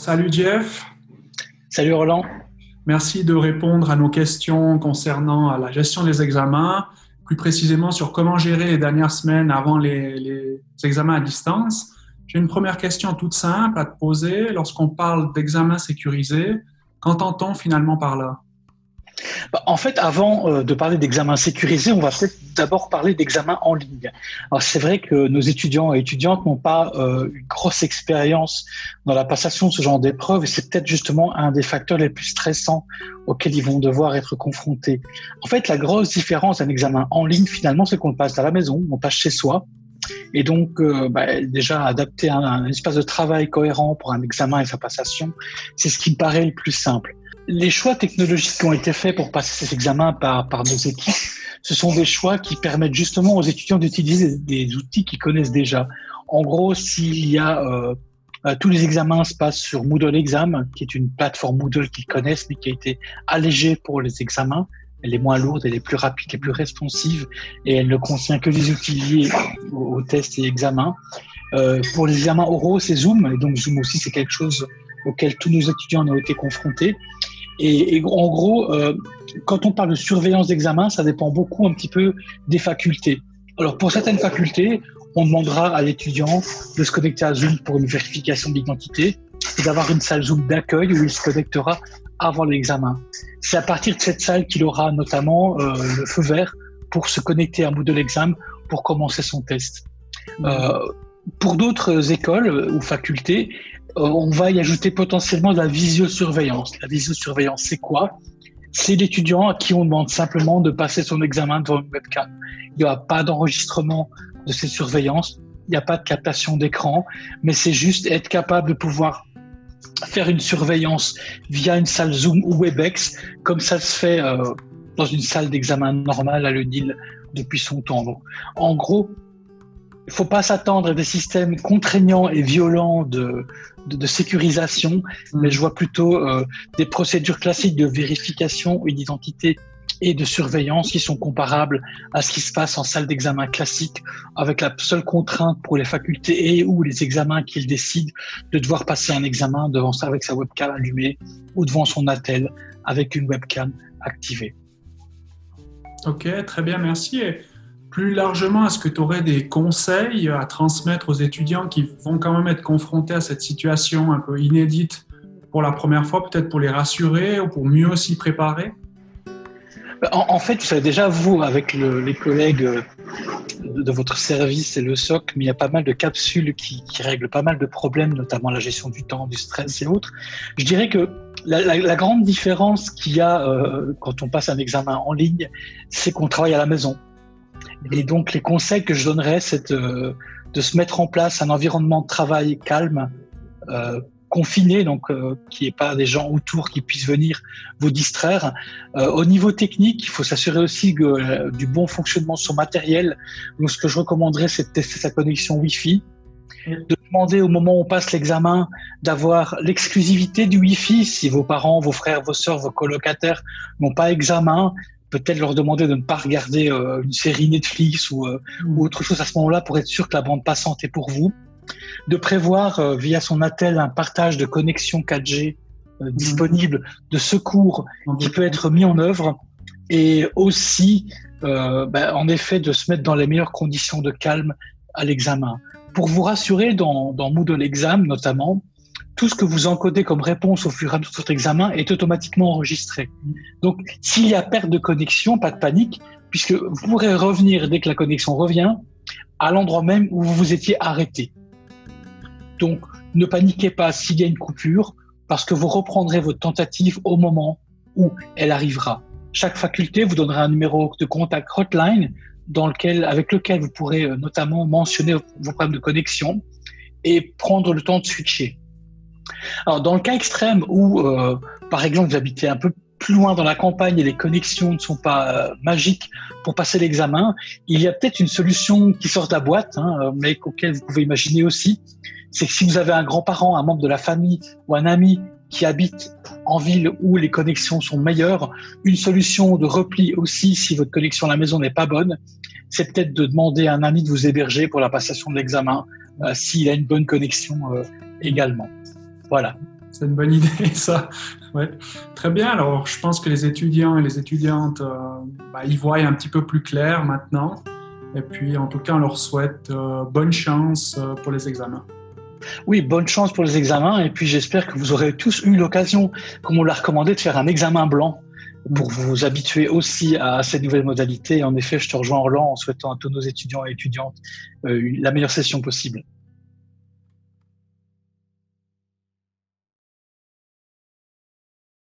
Salut Jeff, Salut Roland. merci de répondre à nos questions concernant la gestion des examens, plus précisément sur comment gérer les dernières semaines avant les examens à distance. J'ai une première question toute simple à te poser. Lorsqu'on parle d'examen sécurisé, qu'entend-on finalement par là? En fait, avant de parler d'examen sécurisé, on va peut-être d'abord parler d'examen en ligne. Alors, c'est vrai que nos étudiants et étudiantes n'ont pas une grosse expérience dans la passation de ce genre d'épreuves et c'est peut-être justement un des facteurs les plus stressants auxquels ils vont devoir être confrontés. En fait, la grosse différence d'un examen en ligne, finalement, c'est qu'on le passe à la maison, on passe chez soi. Et donc, déjà, adapter un espace de travail cohérent pour un examen et sa passation, c'est ce qui me paraît le plus simple. Les choix technologiques qui ont été faits pour passer ces examens par nos équipes, ce sont des choix qui permettent justement aux étudiants d'utiliser des outils qu'ils connaissent déjà. En gros, s'il y a tous les examens se passent sur Moodle Exam, qui est une plateforme Moodle qu'ils connaissent, mais qui a été allégée pour les examens. Elle est moins lourde, elle est plus rapide, elle est plus responsive et elle ne contient que des outils liés aux tests et examens. Pour les examens oraux, c'est Zoom, et donc Zoom aussi, c'est quelque chose auquel tous nos étudiants ont été confrontés. Et en gros, quand on parle de surveillance d'examen, ça dépend beaucoup un petit peu des facultés. Alors pour certaines facultés, on demandera à l'étudiant de se connecter à Zoom pour une vérification d'identité et d'avoir une salle Zoom d'accueil où il se connectera avant l'examen. C'est à partir de cette salle qu'il aura notamment le feu vert pour se connecter à Moodle Exam pour commencer son test. Pour d'autres écoles ou facultés, on va y ajouter potentiellement de la visiosurveillance. La visiosurveillance, c'est quoi? C'est l'étudiant à qui on demande simplement de passer son examen devant une webcam. Il n'y aura pas d'enregistrement de cette surveillance, il n'y a pas de captation d'écran, mais c'est juste être capable de pouvoir faire une surveillance via une salle Zoom ou Webex, comme ça se fait dans une salle d'examen normale à l'UNIL depuis son temps. Donc, en gros, il ne faut pas s'attendre à des systèmes contraignants et violents de sécurisation, mais je vois plutôt des procédures classiques de vérification d'identité et de surveillance qui sont comparables à ce qui se passe en salle d'examen classique, avec la seule contrainte pour les facultés et ou les examens qu'ils décident de devoir passer un examen devant ça avec sa webcam allumée ou devant son attel avec une webcam activée. Ok, très bien, merci. Et plus largement, est-ce que tu aurais des conseils à transmettre aux étudiants qui vont quand même être confrontés à cette situation un peu inédite pour la première fois, peut-être pour les rassurer ou pour mieux s'y préparer? En fait, vous savez déjà, vous, avec les collègues de votre service et le SOC, mais il y a pas mal de capsules qui règlent pas mal de problèmes, notamment la gestion du temps, du stress et autres. Je dirais que la grande différence qu'il y a quand on passe un examen en ligne, c'est qu'on travaille à la maison. Et donc, les conseils que je donnerais, c'est de se mettre en place un environnement de travail calme, confiné, donc qu'il n'y ait pas des gens autour qui puissent venir vous distraire. Au niveau technique, il faut s'assurer aussi du bon fonctionnement de son matériel. Donc, ce que je recommanderais, c'est de tester sa connexion Wi-Fi, de demander au moment où on passe l'examen d'avoir l'exclusivité du Wi-Fi. Si vos parents, vos frères, vos sœurs, vos colocataires n'ont pas examen, peut-être leur demander de ne pas regarder une série Netflix ou autre chose à ce moment-là pour être sûr que la bande passante est pour vous. De prévoir via son attel un partage de connexion 4G disponible de secours qui peut être mis en œuvre et aussi en effet de se mettre dans les meilleures conditions de calme à l'examen. Pour vous rassurer, dans Moodle Exam notamment, tout ce que vous encodez comme réponse au fur et à mesure de votre examen est automatiquement enregistré. Donc, s'il y a perte de connexion, pas de panique, puisque vous pourrez revenir dès que la connexion revient à l'endroit même où vous vous étiez arrêté. Donc, ne paniquez pas s'il y a une coupure, parce que vous reprendrez votre tentative au moment où elle arrivera. Chaque faculté vous donnera un numéro de contact hotline avec lequel vous pourrez notamment mentionner vos problèmes de connexion et prendre le temps de switcher. Alors, dans le cas extrême où, par exemple, vous habitez un peu plus loin dans la campagne et les connexions ne sont pas magiques pour passer l'examen, il y a peut-être une solution qui sort de la boîte, mais auquel vous pouvez imaginer aussi. C'est que si vous avez un grand-parent, un membre de la famille ou un ami qui habite en ville où les connexions sont meilleures, une solution de repli aussi, si votre connexion à la maison n'est pas bonne, c'est peut-être de demander à un ami de vous héberger pour la passation de l'examen, s'il a une bonne connexion également. Voilà. C'est une bonne idée, ça. Ouais. Très bien. Alors, je pense que les étudiants et les étudiantes, y voient un petit peu plus clair maintenant. Et puis, en tout cas, on leur souhaite bonne chance pour les examens. Oui, bonne chance pour les examens. Et puis, j'espère que vous aurez tous eu l'occasion, comme on l'a recommandé, de faire un examen blanc pour vous habituer aussi à ces nouvelles modalités. En effet, je te rejoins, Roland, en souhaitant à tous nos étudiants et étudiantes la meilleure session possible.